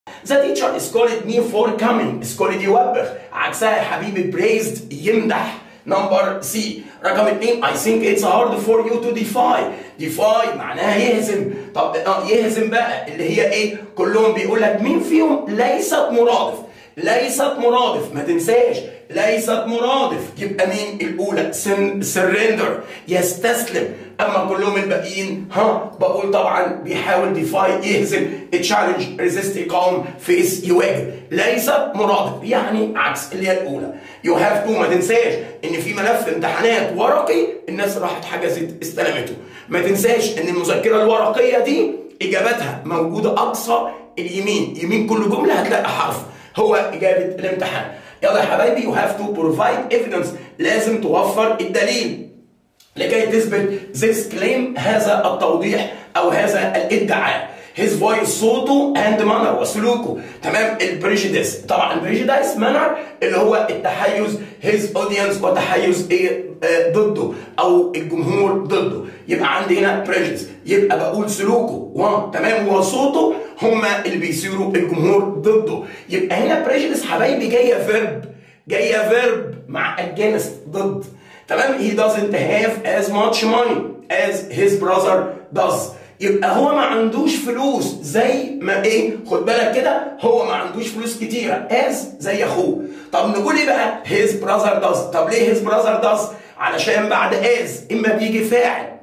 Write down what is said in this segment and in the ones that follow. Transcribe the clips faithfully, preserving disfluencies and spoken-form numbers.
The teacher is called me for coming. is called يوبخ. عكسها يا حبيبي praised يمدح. نمبر سي. رقم اتنين I think it's hard for you to defy. defy معناها يهزم. طب يهزم بقى اللي هي ايه؟ كلهم بيقول لك مين فيهم ليست مرادف. ليست مرادف ما تنساش ليست مرادف يبقى مين الاولى؟ سرندر يستسلم. اما كلهم الباقيين ها بقول طبعا بيحاول ديفاي يهزم تشالنج ريزيست يقاوم فيس يواجه. ليست مرادف يعني عكس اللي هي الاولى. يو هاف تو ما تنساش ان في ملف امتحانات ورقي الناس راحت حجزت استلمته. ما تنساش ان المذكره الورقيه دي اجابتها موجوده اقصى اليمين يمين كل جمله هتلاقي حرف هو إجابة الامتحان. يلا يا حبايبي you have to provide evidence لازم توفر الدليل لكي تثبت this claim هذا التوضيح أو هذا الادعاء. his voice صوته and manner وسلوكه تمام. البريجيديس طبعا البريجيديس manner اللي هو التحيز his audience وتحيز ايه آه ضده أو الجمهور ضده. يبقى عندي هنا prejudice يبقى بقول سلوكه تمام وصوته هما اللي بيصيروا الجمهور ضده. يبقى هنا prejudice حبايبي جايه فيرب جايه فيرب مع against ضد تمام. he doesn't have as much money as his brother does. يبقى هو ما عندوش فلوس زي ما ايه خد بالك كده هو ما عندوش فلوس كتيره as زي اخوه. طب نقول ايه بقى his brother does. طب ليه his brother does؟ علشان بعد as اما بيجي فاعل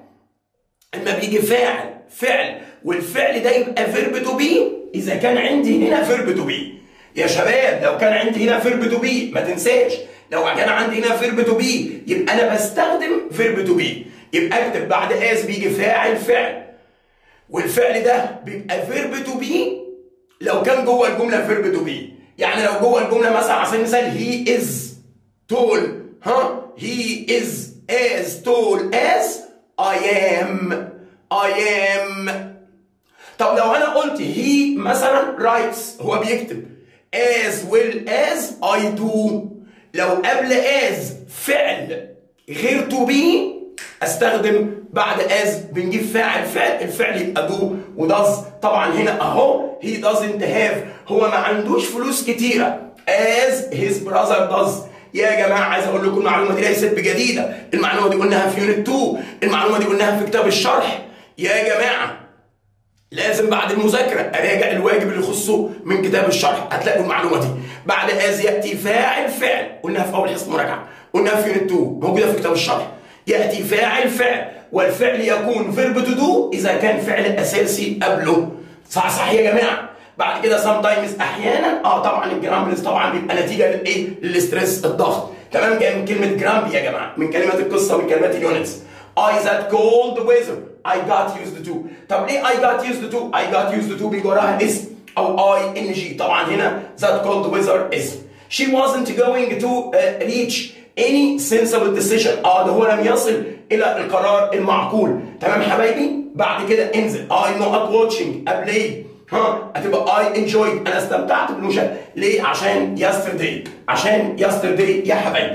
اما بيجي فاعل فعل والفعل ده يبقى فيرب تو بي اذا كان عندي هنا فيرب تو بي. يا شباب لو كان عندي هنا فيرب تو بي ما تنساش لو كان عندي هنا فيرب تو بي يبقى انا بستخدم فيرب تو بي. يبقى اكتب بعد از بيجي فاعل فعل والفعل ده بيبقى فيرب تو بي لو كان جوه الجمله فيرب تو بي. يعني لو جوه الجمله مثلا على سبيل المثال هي از تول ها هي از as tall as I am I am. طب لو انا قلت he مثلا writes هو بيكتب as well as I do. لو قبل as فعل غير to be استخدم بعد as بنجيب فاعل فعل الفعل يبقى do و does. طبعا هنا اهو he doesn't have هو ما عندوش فلوس كتيره as his brother does. يا جماعه عايز اقول لكم المعلومه دي ليست بجديده. المعلومه دي قلناها في يونت اتنين. المعلومه دي قلناها في كتاب الشرح. يا جماعه لازم بعد المذاكره اراجع الواجب اللي يخصه من كتاب الشرح هتلاقوا المعلومه دي. بعد از ياتي فاعل فعل قلناها في اول حصه مراجعه قلناها في يونت اتنين موجوده في كتاب الشرح. ياتي فاعل فعل والفعل يكون فيرب تو دو اذا كان فعل اساسي قبله. صح صح يا جماعه. بعد كده سام تايمز احيانا اه طبعا الجرامبلز طبعا بيبقى نتيجه للايه؟ للاستريس الضغط تمام. جاي من كلمه جرامبي يا جماعه من كلمات القصه من كلمات اليونتس. I that cold weather I got used to. طب ليه I got used to؟ I got used to بيجي وراها اسم او I N G. طبعا هنا that cold weather اسم. She wasn't going to uh, reach any sensible decision. اه ده هو لم يصل الى القرار المعقول تمام حبايبي. بعد كده انزل I not watching a play ها هتبقى I enjoyed انا استمتعت بالمشاهده. ليه؟ عشان yesterday عشان yesterday يا حبايبي.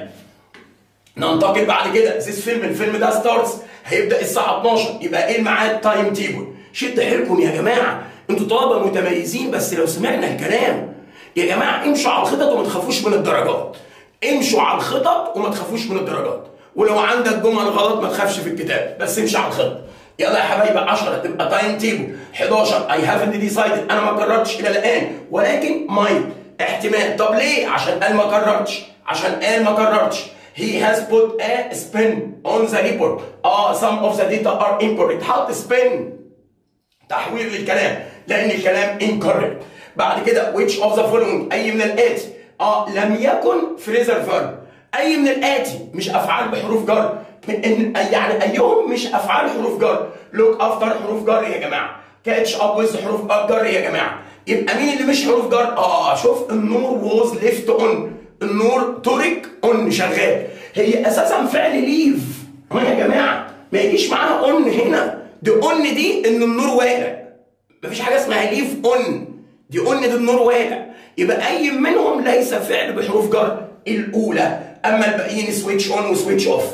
ننتقل بعد كده this فيلم الفيلم ده ستارتس هيبدا الساعه اتناشر. يبقى ايه الميعاد؟ تايم تيبل. شد حيلكم يا جماعه انتوا طلبه متميزين بس لو سمعنا الكلام يا جماعه امشوا على الخطط وما تخافوش من الدرجات. امشوا على الخطط وما تخافوش من الدرجات. ولو عندك جمل غلط ما تخافش في الكتاب بس امشي على الخطه. يلا يا حبايبي عشرة تبقى تايم تيبل. حداشر I haven't decided انا ما قررتش الى الان ولكن might احتمال. طب ليه؟ عشان قال ما قررتش عشان قال ما قررتش. He has put a spin on the report. اه some of the data are incorrect. حط spin تحويل للكلام لان الكلام incorrect. بعد كده which of the following اي من الاتي اه لم يكن phrasal verb. اي من الاتي مش افعال بحروف جر يعني ايهم مش افعال حروف جر. look after حروف جر يا جماعه. catch up with حروف جر يا جماعه. يبقى مين اللي مش حروف جر؟ اه شوف النور was left on النور ترك اون شغال. هي اساسا فعل ليف يا جماعه ما يجيش معاها اون هنا. دي اون دي ان النور والع. مفيش حاجه اسمها ليف اون. دي اون دي النور والع. يبقى اي منهم ليس فعل بحروف جر الاولى. اما الباقيين سويتش اون وسويتش اوف.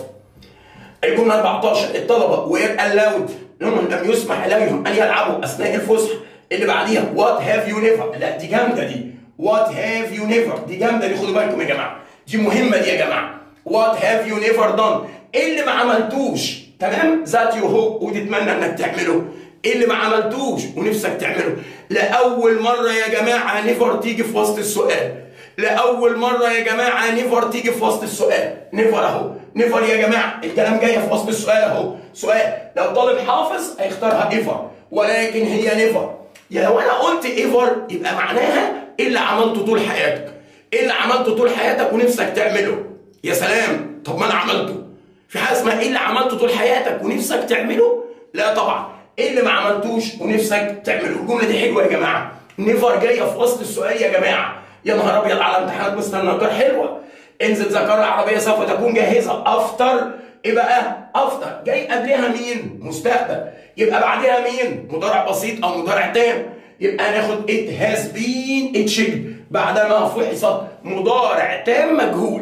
الجمله اربعتاشر الطلبه وير الاود لم يسمح لهم ان يلعبوا اثناء الفسحه اللي بعديها what have you never. لا دي جامده دي. what have you never دي جامده دي، خدوا بالكم يا جماعه، دي مهمه دي يا جماعه. what have you never done ايه اللي ما عملتوش، تمام؟ that you hope وتتمنى انك تعمله. ايه اللي ما عملتوش ونفسك تعمله. لاول مره يا جماعه نيفر تيجي في وسط السؤال. لاول مره يا جماعه نيفر تيجي في وسط السؤال. نيفر اهو، نيفر يا جماعه الكلام جاي في وسط السؤال اهو. سؤال لو طالب حافظ هيختارها ايفر، ولكن هي نيفر. يا لو انا قلت ايفر يبقى معناها ايه اللي عملته طول حياتك. ايه اللي عملته طول حياتك ونفسك تعمله. يا سلام، طب ما انا عملته. في حاجه اسمها ايه اللي عملته طول حياتك ونفسك تعمله؟ لا طبعا. ايه اللي ما عملتوش ونفسك تعمله؟ الجمله دي حلوه يا جماعه. نيفر جايه في وسط السؤال يا جماعه. يا نهار ابيض على امتحانات مستر نجار حلوه. انزل ذكر العربيه سوف تكون جاهزه. افتر ايه بقى؟ افتر جاي قبلها مين؟ مستقبل. يبقى بعدها مين؟ مضارع بسيط او مضارع تام. يبقى ناخد it has been achieved بعدما فحصت. مضارع تام مجهول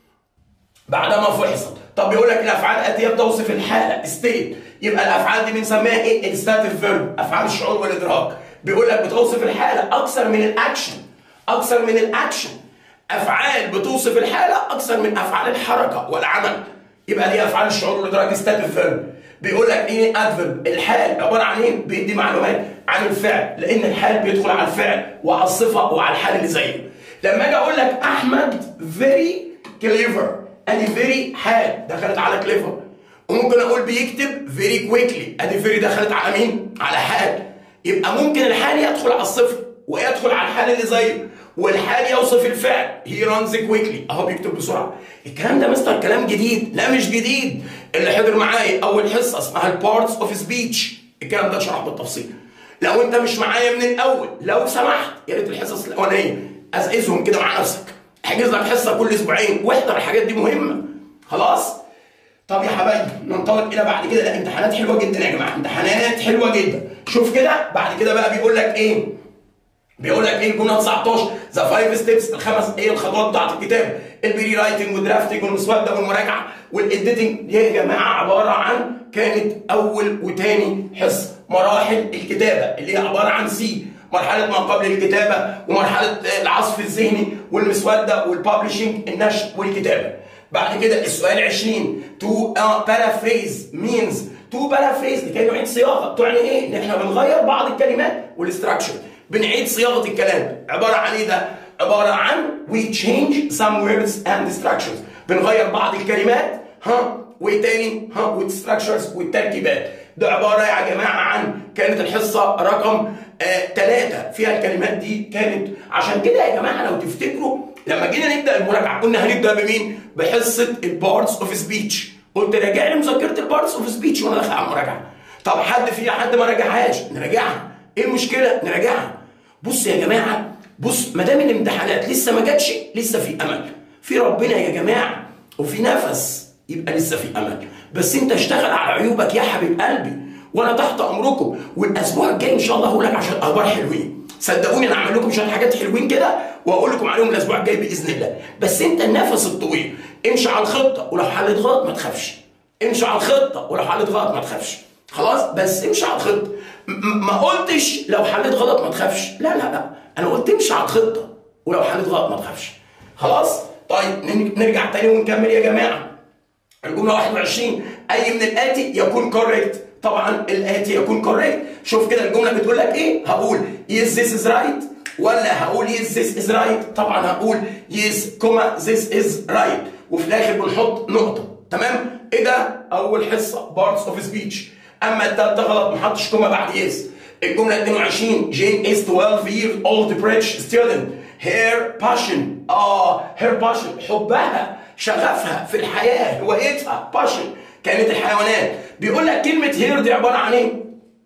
بعدما فحصت. طب بيقول لك الافعال الاتيه بتوصف الحاله ستيت، يبقى الافعال دي بنسميها ايه؟ الستاتيف فيرب، افعال الشعور والادراك. بيقول لك بتوصف الحاله اكثر من الاكشن، اكثر من الاكشن. افعال بتوصف الحاله اكثر من افعال الحركه والعمل. يبقى دي افعال الشعور والادراك ستاتيف فيرب. بيقول لك ايه؟ ادفيرب. الحال عباره عن ايه؟ بيدي معلومات عن الفعل، لان الحال بيدخل على الفعل وعلى الصفه وعلى الحال اللي زيه. لما اجي اقول لك احمد فيري كليفر، ادي فيري حال دخلت على كليفر. وممكن اقول بيكتب فيري كويكلي، ادي فيري دخلت على مين؟ على حال. يبقى ممكن الحال يدخل على الصفه ويدخل على الحال اللي زيه، والحال يوصف الفعل. هي رانز كويكلي اهو بيكتب بسرعه. الكلام ده مستر كلام جديد؟ لا مش جديد. اللي حضر معايا اول حصه اسمها البارتس اوف سبيتش الكلام ده اتشرح بالتفصيل. لو انت مش معايا من الاول لو سمحت يا ريت الحصص الاولانيه ازقزهم كده مع نفسك. احجز لك حصه كل اسبوعين واحضر، الحاجات دي مهمه. خلاص؟ طب يا حبايبي ننطلق الى بعد كده. لا امتحانات حلوه جدا يا جماعه، امتحانات حلوه جدا. شوف كده بعد كده بقى بيقول لك ايه؟ بيقول لك ايه الجمله تسعتاشر؟ ذا فايف ستيبس، الخمس ايه الخطوات بتاعت الكتاب. البري رايتنج والدرافتنج والمسوده والمراجعه والاديتنج. دي يا جماعه عباره عن كانت اول وثاني حصه مراحل الكتابه اللي هي عباره عن سي، مرحله ما قبل الكتابه ومرحله العصف الذهني والمسوده والببلشنج النشر والكتابه. بعد كده السؤال عشرين تو بارافريز مينز. تو بارافريز دي كانت نعيد صياغه. تعني ايه؟ ان احنا بنغير بعض الكلمات والاستراكشر، بنعيد صياغه الكلام. عباره عن ايه ده؟ عباره عن we change some words and structures، بنغير بعض الكلمات ها وايه تاني؟ ها والستراكشرز والتركيبات. ده عباره يا جماعه عن كانت الحصه رقم ثلاثة آه فيها الكلمات دي كانت. عشان كده يا جماعه لو تفتكروا لما جينا نبدا المراجعه قلنا هنبدا بمين؟ بحصه البارتس اوف سبيتش. قلت راجع لي مذكره البارتس اوف سبيتش وانا داخل على المراجعه. طب حد فيها حد ما راجعهاش؟ نراجعها. ايه المشكله؟ نراجعها. بص يا جماعه، بص ما دام الامتحانات لسه ما جاتش لسه في امل في ربنا يا جماعه وفي نفس، يبقى لسه في امل. بس انت اشتغل على عيوبك يا حبيب قلبي وانا تحت امركم. والاسبوع الجاي ان شاء الله هقول لك عشان اخبار حلوين. صدقوني انا هعمل لكم شويه حاجات حلوين كده واقول لكم عليهم الاسبوع الجاي باذن الله. بس انت النفس الطويل امشي على الخطه، ولو حلت غلط ما تخافش. امشي على الخطه ولو حلت غلط ما تخافش. خلاص؟ بس امشي على الخطه. ما قلتش لو حلت غلط ما تخافش، لا لا لا، انا قلت امشي على الخطه ولو حلت غلط ما تخافش. خلاص؟ طيب نرجع تاني ونكمل يا جماعه. الجمله واحد وعشرين اي من الاتي يكون كوريكت. طبعا الاتي يكون كوريكت. شوف كده الجمله بتقول لك ايه؟ هقول yes this is right ولا هقول yes this is right؟ طبعا هقول yes كوما this is right وفي الاخر بنحط نقطه. تمام؟ ايه ده؟ اول حصه بارتس اوف سبيتش. اما التالتة غلط ما حطش كوما بعد yes. الجمله اتنين وعشرين جين is twelve years old British student her passion اه her passion حبها شغفها في الحياه هوايتها passion كانت الحيوانات. بيقول لك كلمه هير دي عباره عن ايه؟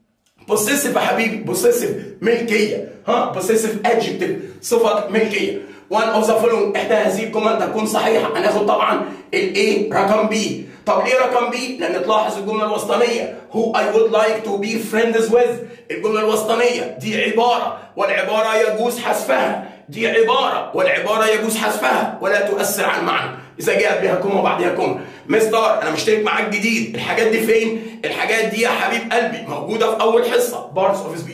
بوسيسيف يا حبيبي، بوسيسيف ملكيه. ها بوسيسيف ادجكتيف صفه ملكيه. وان اوف ذا فولوينج احدى هذه الجمل تكون صحيحه. هناخد طبعا الايه؟ رقم بي. طب ليه رقم بي؟ لان تلاحظ الجمله الوسطانيه who I would like to be friends with. الجمله الوسطانيه دي عباره والعباره يجوز حذفها. دي عباره والعباره يجوز حذفها ولا تؤثر على المعنى اذا جاء قبلها كوما وبعدها كوما. مستر انا مشترك معاك جديد. الحاجات دي فين؟ الحاجات دي يا حبيب قلبي موجوده في اول حصه بارتس اوف سبيتش.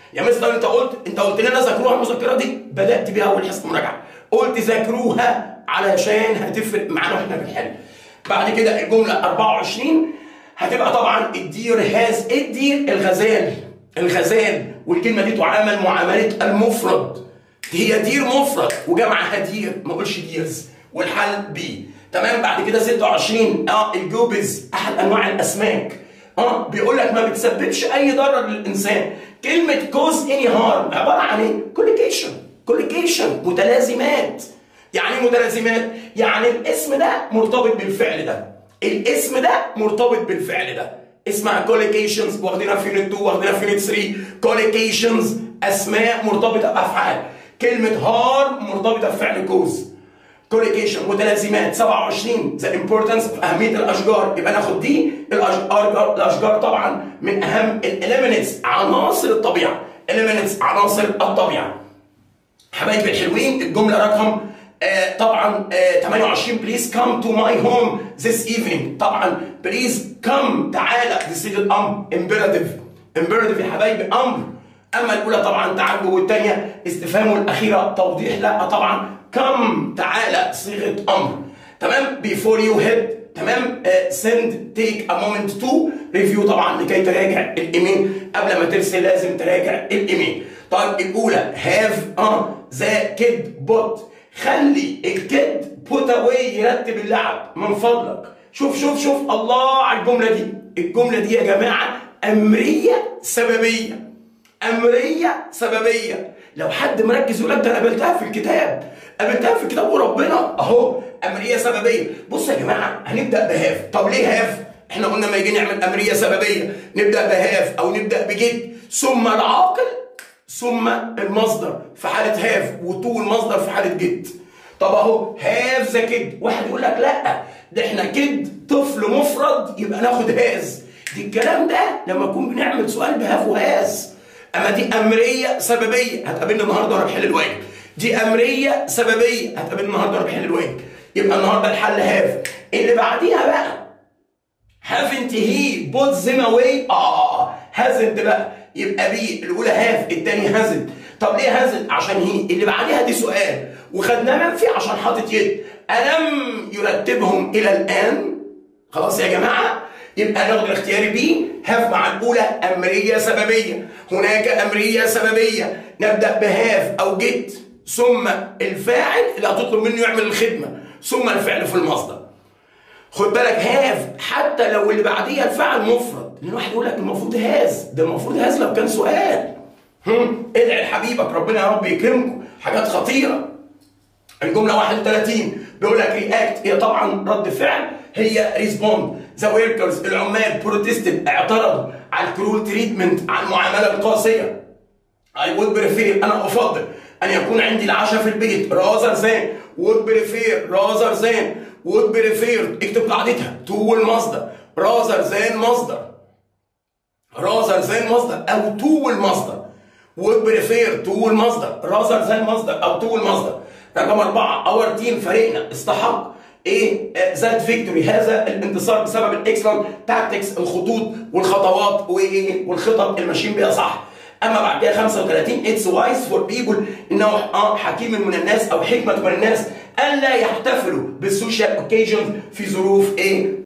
يا مستر انت قلت انت قلت لنا ذاكروها المذكره دي، بدات بيها اول حصه مراجعه، قلت ذاكروها علشان هتفرق معانا واحنا بنحل. بعد كده الجمله أربعة وعشرين هتبقى طبعا الدير هاز، الدير الغزال، الغزال، والكلمه دي تعامل معامله المفرد، هي دير مفرد وجمعها دير، ما اقولش ديرز، والحل بي. تمام. بعد كده ستة وعشرين اه الجوبز احد انواع الاسماك، اه بيقول لك ما بتسببش اي ضرر للانسان. كلمه كوز اني هارم عباره عن ايه؟ كوليكيشن، كوليكيشن متلازمات. يعني ايه متلازمات؟ يعني الاسم ده مرتبط بالفعل ده، الاسم ده مرتبط بالفعل ده، اسمها كوليكيشنز، واخدينها في يونت اتنين واخدينها في يونت تلاتة. كوليكيشنز اسماء مرتبطه بافعال، كلمه هارم مرتبطه بفعل كوز. كوليكيشن متلازمات. سبعة وعشرين ذا امبورتنس اهميه الاشجار، يبقى ناخد دي الاشجار. الاشجار طبعا من اهم الاليمنتس عناصر الطبيعه، اليمنتس عناصر الطبيعه. حبايبي الحلوين الجمله رقم آه طبعا آه ثمانية وعشرين بليز كام تو ماي هوم ذيس ايفنينج. طبعا بليز كام تعالى، دي صيغه امر، امبيراتيف، امبيراتيف يا حبايبي امر. اما الاولى طبعا تعجب، والثانيه استفهام، والاخيره توضيح. لا طبعا كم تعالى صيغه امر. تمام. before you head. تمام. uh, send take a moment to review، طبعا لكي تراجع الايميل، قبل ما ترسل لازم تراجع الايميل. طيب الاولى have اه ذا كيد بوت، خلي الكيد بوت اواي يرتب اللعب من فضلك. شوف شوف شوف الله على الجمله دي، الجمله دي يا جماعه امريه سببيه، امريه سببيه. لو حد مركز يقول لك ده انا قابلتها في الكتاب، قابلتها في الكتاب وربنا اهو، امريه سببيه. بصوا يا جماعه هنبدا بهاف. طب ليه هاف؟ احنا قلنا لما يجي نعمل امريه سببيه نبدا بهاف او نبدا بجد، ثم العاقل ثم المصدر في حاله هاف، وطول المصدر في حاله جد. طب اهو هاف ذا كد، واحد يقول لك لا ده احنا كد طفل مفرد يبقى ناخد هاز. دي الكلام ده لما نكون بنعمل سؤال بهاف وهاز. اما دي امريه سببيه هتقابلنا النهارده وانا بحل الواجب، دي امريه سببيه هتقابلنا النهارده وانا بحل الواجب. يبقى النهارده الحل هاف. اللي بعديها بقى هافنت هي بوت زيم اواي، اه هازنت بقى، يبقى بي الاولى هاف الثاني هازنت. طب ليه هازنت؟ عشان هي اللي بعديها دي سؤال وخدناه منفي عشان حاطط يد، الم يرتبهم الى الان؟ خلاص يا جماعه، يبقى ناخد الاختياري بي هاف مع الاولى امريه سببيه، هناك امريه سببيه نبدا بهاف او جيت ثم الفاعل اللي هتطلب منه يعمل الخدمه ثم الفعل في المصدر. خد بالك هاف حتى لو اللي بعديها الفعل مفرد، لان واحد يقول لك المفروض هاز، ده المفروض هاز لو كان سؤال. هم ادعي لحبيبك ربنا يا رب يكرمكم، حاجات خطيره. الجمله واحد وثلاثين بيقول لك رياكت، هي طبعا رد فعل، هي ريسبوند. ذا وركرز العمال بروتستد اعترضوا على الكرول تريتمنت، على المعامله القاسيه. اي وود بريفير انا افضل ان يكون عندي العشاء في البيت، رازر زان وود بريفير، رازر زان وود بريفير، اكتب قاعدتها تو المصدر، رازر زان مصدر، رازر زان مصدر او تو المصدر، وود بريفير تو المصدر، رازر زان مصدر او تو المصدر. رقم أربعة اور تيم فريقنا استحق ايه ذات فيكتوري، هذا الانتصار بسبب الاكسلنت تاكتكس، الخطوط والخطوات وايه والخطط الماشيين بيها صح. اما بعد كده خمسة وثلاثين اتس وايز فور بيبل، انه اه حكيم من الناس او حكمه من الناس الا يحتفلوا بالسوشيال اوكيجنز في ظروف ايه